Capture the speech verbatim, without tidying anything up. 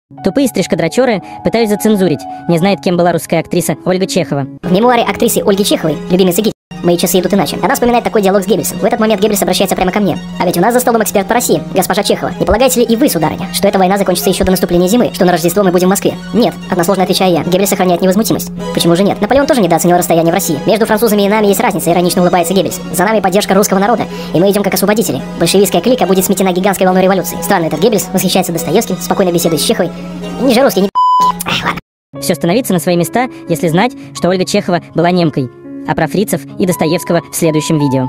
Тупые стрижкодрочеры пытаются зацензурить. Не знает, кем была русская актриса Ольга Чехова. В мемуаре актрисы Ольги Чеховой, любимицы Гитлера, «Мои часы идут иначе», она вспоминает такой диалог с Геббельсом. В этот момент Геббельс обращается прямо ко мне. А ведь у нас за столом эксперт по России, госпожа Чехова. Не полагаете ли и вы, сударыня, что эта война закончится еще до наступления зимы, что на Рождество мы будем в Москве? Нет, односложно отвечаю я. Геббельс сохраняет невозмутимость. Почему же нет? Наполеон тоже недооценил расстояние в России. Между французами и нами есть разница, иронично улыбается Геббельс. За нами поддержка русского народа, и мы идем как освободители. Большевистская клика будет сметена гигантской волной революции. Странно, этот Геббельс восхищается Достоевским, спокойно беседует с Чеховой. Не же русский, не Эх, ладно. Все становится на свои места, если знать, что Ольга Чехова была немкой. А про фрицев и Достоевского в следующем видео.